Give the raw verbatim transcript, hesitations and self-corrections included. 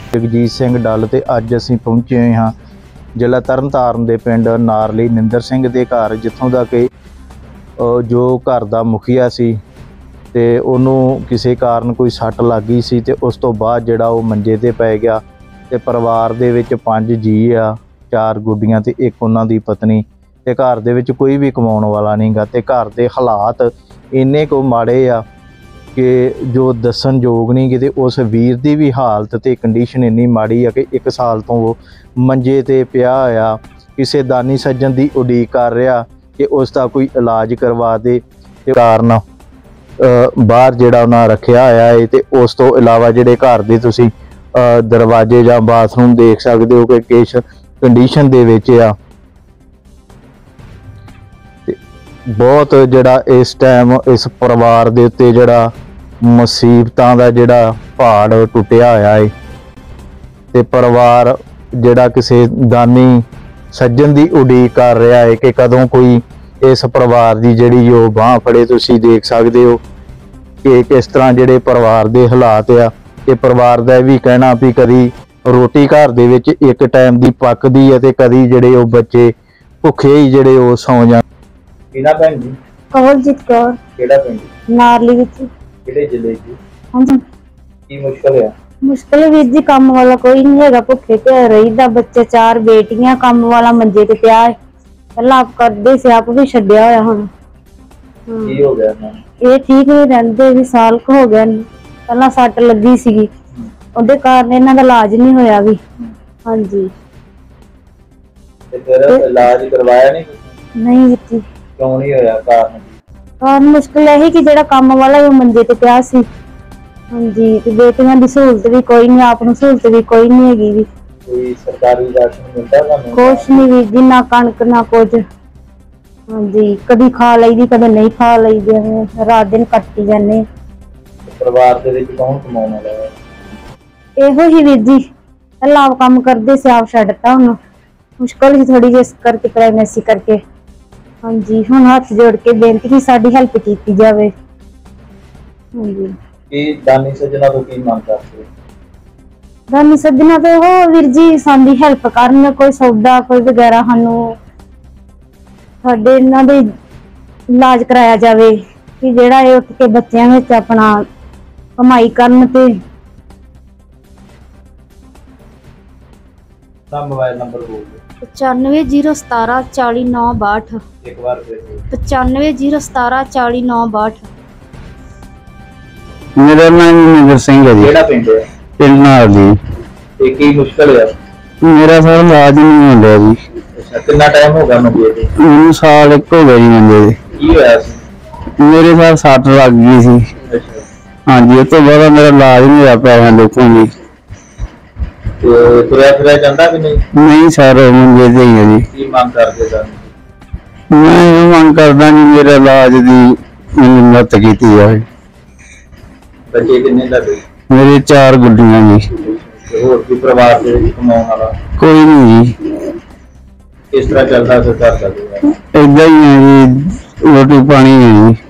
जगजीत सिंह डल ते अज असीं पहुंचे हुए हाँ जिला तरन ताਰਨ ਦੇ ਪਿੰਡ ਨਾਰਲੀ ਨਿੰਦਰ ਸਿੰਘ ਦੇ ਘਰ, ਜਿੱਥੋਂ ਦਾ ਕਿ ਜੋ ਘਰ ਦਾ ਮੁਖੀਆ ਸੀ ਤੇ ਉਹਨੂੰ ਕਿਸੇ ਕਾਰਨ ਕੋਈ ਸੱਟ ਲੱਗ ਗਈ ਸੀ ਤੇ ਉਸ ਤੋਂ ਬਾਅਦ ਜਿਹੜਾ ਉਹ ਮੰਜੇ ਤੇ ਪੈ ਗਿਆ ਤੇ ਪਰਿਵਾਰ ਦੇ ਵਿੱਚ ਪੰਜ ਜੀ ਆ, ਚਾਰ ਗੁੱਡੀਆਂ ਤੇ ਇੱਕ ਉਹਨਾਂ ਦੀ ਪਤਨੀ ਤੇ ਘਰ ਦੇ ਵਿੱਚ ਕੋਈ ਵੀ ਕਮਾਉਣ ਵਾਲਾ ਨਹੀਂਗਾ ਤੇ ਘਰ ਦੇ ਹਾਲਾਤ ਇੰਨੇ ਕੁ ਮਾੜੇ ਆ ਕਿ ਜੋ ਦੱਸਣ ਯੋਗ ਨਹੀਂ। ਕਿਤੇ ਉਸ ਵੀਰ ਦੀ ਵੀ ਹਾਲਤ ਤੇ ਕੰਡੀਸ਼ਨ ਇੰਨੀ ਮਾੜੀ ਆ ਕਿ ਇੱਕ ਸਾਲ ਤੋਂ ਉਹ ਮੰਜੇ ਤੇ ਪਿਆ ਹੋਇਆ, ਕਿਸੇ ਦਾਨੀ ਸੱਜਣ ਦੀ ਉਡੀਕ ਕਰ ਰਿਹਾ ਕਿ ਉਸ ਦਾ ਕੋਈ ਇਲਾਜ ਕਰਵਾ ਦੇ ਤੇ ਕਾਰਨ ਬਾਹਰ ਜਿਹੜਾ ਉਹਨਾਂ ਰੱਖਿਆ ਹੋਇਆ ਹੈ। ਤੇ ਉਸ ਤੋਂ ਇਲਾਵਾ ਜਿਹੜੇ ਘਰ ਦੇ ਤੁਸੀਂ ਦਰਵਾਜ਼ੇ ਜਾਂ ਬਾਥਰੂਮ ਦੇਖ ਸਕਦੇ ਹੋ ਕਿ ਕਿਸ ਕੰਡੀਸ਼ਨ ਦੇ ਵਿੱਚ ਆ। ਬਹੁਤ ਜਿਹੜਾ ਇਸ ਟਾਈਮ ਇਸ ਪਰਿਵਾਰ ਦੇ ਉੱਤੇ ਜਿਹੜਾ ਮੁਸੀਬਤਾਂ ਦਾ ਜਿਹੜਾ ਪਹਾੜ ਟੁੱਟਿਆ ਹੋਇਆ ਹੈ ਤੇ ਪਰਿਵਾਰ ਜਿਹੜਾ ਕਿਸੇ ਦਾਨੀ ਸੱਜਣ ਦੀ ਉਡੀਕ ਕਰ ਰਿਹਾ ਹੈ ਕਿ ਕਦੋਂ ਕੋਈ ਇਸ ਪਰਿਵਾਰ ਦੀ ਜਿਹੜੀ ਉਹ ਬਾਂਹ ਫੜੇ। ਤੁਸੀਂ ਦੇਖ ਸਕਦੇ ਹੋ ਕਿ ਕਿਸ ਤਰ੍ਹਾਂ ਜਿਹੜੇ ਪਰਿਵਾਰ ਦੇ ਹਾਲਾਤ ਆ। ਇਹ ਪਰਿਵਾਰ ਦਾ ਵੀ ਕਹਿਣਾ ਵੀ ਕਦੀ ਰੋਟੀ ਘਰ ਦੇ ਵਿੱਚ ਇੱਕ ਟਾਈਮ ਦੀ ਪੱਕਦੀ ਹੈ ਤੇ ਕਦੀ ਜਿਹੜੇ ਉਹ ਬੱਚੇ ਭੁੱਖੇ ਹੀ ਜਿਹੜੇ ਉਹ ਸੌਂ ਜਾਂਦੇ। ਕਿਹੜਾ ਭੈਣ ਜੀ? ਕਵਲਜੀਤ ਕੌਰ। ਕਿਹੜਾ ਪਿੰਡ? ਨਾਰਲੀ ਵਿੱਚ। ਕਿਹੜੇ ਜ਼ਿਲ੍ਹੇ ਜੀ? ਹਾਂਜੀ। ਕੀ ਮੁਸ਼ਕਲ ਆ? ਮੁਸ਼ਕਲ ਵੀਰ ਜੀ ਕੰਮ ਵਾਲਾ ਕੋਈ ਨਹੀਂ ਹੈਗਾ, ਭੁੱਖੇ ਤੇ ਰਹੀਦਾ। ਬੱਚੇ ਚਾਰ ਬੇਟੀਆਂ, ਕੰਮ ਵਾਲਾ ਮੰਜੇ ਤੇ ਪਿਆ ਹੈ। ਪਹਿਲਾਂ ਆਪ ਕਰਦੇ ਸੀ, ਆਪ ਵੀ ਛੱਡਿਆ ਹੋਇਆ ਹੁਣ। ਕੀ ਹੋ ਗਿਆ ਇਹਨਾਂ ਨੂੰ? ਇਹ ਠੀਕ ਨਹੀਂ ਰਹਿੰਦੇ ਵੀ, ਸਾਲ ਕੁ ਹੋ ਗਿਆ। ਪਹਿਲਾਂ ਸੱਟ ਲੱਗੀ ਸੀਗੀ, ਉਹਦੇ ਕਾਰਨ ਇਹਨਾਂ ਦਾ ਇਲਾਜ ਨਹੀਂ ਹੋਇਆ ਵੀ। ਹਾਂਜੀ। ਤੇ ਫਿਰ ਇਲਾਜ ਕਰਵਾਇਆ ਨਹੀਂ? ਨਹੀਂ ਵੀਰ ਜੀ। ਕਿਉਂ ਨਹੀਂ ਹੋਇਆ? ਕਾਰਨ ਕਾਰਨ ਮੁਸ਼ਕਲ ਇਹ ਕਿ ਜਿਹੜਾ ਕੰਮ ਵਾਲਾ ਉਹ ਮੰਜੇ ਤੇ ਪਿਆ ਸੀ। ਹਾਂਜੀ। ਤੇ ਬੇਟੀਆਂ ਦੀ ਸਹੂਲਤ ਵੀ ਕੋਈ ਨਹੀਂ, ਆਪ ਨੂੰ ਸਹੂਲਤ ਵੀ ਕੋਈ ਨਹੀਂ ਹੈਗੀ ਵੀ। ਕੋਈ ਸਰਕਾਰੀ ਰਾਸ਼ਨ ਮਿਲਦਾ ਤੁਹਾਨੂੰ? ਕੁਛ ਨਹੀਂ ਵੀਰ ਜੀ, ਨਾ ਕਣਕ ਨਾ ਕੁਝ। ਹਾਂਜੀ। ਕਦੀ ਖਾ ਲਈਦੀ, ਕਦੇ ਨਹੀਂ ਖਾ ਲਈਦੀ, ਰਾਤ ਦਿਨ ਕੱਟੀ ਜਾਂਦੇ। ਪਰਿਵਾਰ ਦੇ ਵਿੱਚ ਕੌਣ ਕਮਾਉਣ ਵਾਲਾ ਹੈ? ਇਹੋ ਹੀ ਵੀਰ ਜੀ, ਪਹਿਲਾਂ ਆਪ ਕੰਮ ਕਰਦੇ ਸੀ, ਆਪ ਛੱਡਤਾ। ਹੁਣ ਮੁਸ਼ਕਲ ਸੀ ਥੋੜੀ ਜਿਹੀ ਇਸ ਕਰਕੇ, ਪ੍ਰੈਗਨੈਂਸੀ ਕਰਕੇ। ਹਾਂਜੀ। ਹੁਣ ਹੱਥ ਜੋੜ ਕੇ ਬੇਨਤੀ ਕਿ ਸਾਡੀ ਹੈਲਪ ਕੀਤੀ ਜਾਵੇ। ਹਾਂਜੀ। ਕੀ ਦਾਨੀ ਸੱਜਣਾ ਤੋਂ ਕੀ ਮੰਗ ਕਰਦੇ? ਦਾਨੀ ਸੱਜਣਾ ਤੋਂ ਉਹ ਵੀਰ ਜੀ ਸਾਡੀ ਹੈਲਪ ਕਰਨ, ਕੋਈ ਸੌਦਾ ਕੋਈ ਵਗੈਰਾ ਸਾਨੂੰ ਸਾਡੇ ਇਹਨਾਂ ਦੇ ਇਲਾਜ ਕਰਾਇਆ ਜਾਵੇ ਕਿ ਜਿਹੜਾ ਇਹ ਉੱਠ ਕੇ ਬੱਚਿਆਂ ਵਿੱਚ ਆਪਣਾ ਕਮਾਈ ਕਰਨ। ਤੇ ਤਾਂ ਮੋਬਾਈਲ ਨੰਬਰ ਬੋਲ ਦਿਓ। ਪਚਾਨਵੇਂ ਜ਼ੀਰੋ ਸਤਾਰਾਂ ਚਾਲੀ ਨੌ ਬਾਹਠ। ਇੱਕ ਵਾਰ ਫਿਰ। ਪਚਾਨਵੇਂ ਜ਼ੀਰੋ ਸਤਾਰਾਂ ਚਾਲੀ ਨੌ ਬਾਹਠ। ਮੇਰਾ ਨਾਮ ਨਿੰਦਰ ਸਿੰਘ ਹੈ ਜੀ। ਕਿਹੜਾ ਪਿੰਡ ਹੈ? ਪਿੰਡ ਨਾਰਲੀ। ਤੇ ਕੀ ਮੁਸ਼ਕਲ ਆ? ਮੇਰਾ ਸਰ ਇਲਾਜ ਨਹੀਂ ਹੁੰਦਾ ਜੀ। ਅੱਛਾ। ਕਿੰਨਾ ਟਾਈਮ ਹੋ ਗਿਆ ਮੰਜੇ ਤੇ? ਮੈਨੂੰ ਸਾਲ ਇੱਕ ਹੋ ਗਿਆ ਜੀ ਮੰਜੇ ਤੇ। ਕੀ ਹੋਇਆ ਸੀ? ਮੇਰੇ ਸਰ ਸੱਟ ਲੱਗ ਗਈ ਸੀ। ਅੱਛਾ। ਹਾਂਜੀ। ਉਸ ਤੋਂ ਬਾਅਦ ਮੇਰਾ ਇਲਾਜ ਨਹੀਂ ਹੋਇਆ ਪੈਸਿਆਂ ਲੋਕਾਂ ਦੀ। ਤੇ ਤੁਰਿਆ ਫਿਰਿਆ ਜਾਂਦਾ ਕਿ ਨਹੀਂ? ਨਹੀਂ ਸਰ, ਮੰਜੇ ਤੇ ਹੀ ਹੈ ਜੀ। ਕੀ ਮੰਗ ਕਰਦੇ ਸਨ? ਮੈਂ ਇਹ ਮੰਗ ਕਰਦਾ ਜੀ ਮੇਰੇ ਇਲਾਜ ਦੀ ਮੈਨੂੰ ਮਦਦ ਕੀਤੀ ਜਾਵੇ। ਬੱਚੇ ਕਿੰਨੇ ਲੱਗੇ? ਮੇਰੇ ਚਾਰ ਗੁੱਡੀਆਂ ਜੀ। ਤੇ ਹੋਰ ਵੀ ਪਰਿਵਾਰ ਦੇ ਵਿੱਚ ਕਮਾਉਣ ਵਾਲਾ ਕੋਈ ਨਹੀਂ ਜੀ। ਕਿਸ ਤਰ੍ਹਾਂ ਚੱਲਦਾ ਫਿਰ ਘਰ ਦਾ? ਏਦਾਂ ਹੀ ਹੈ ਜੀ, ਰੋਟੀ ਪਾਣੀ ਹੈ ਜੀ।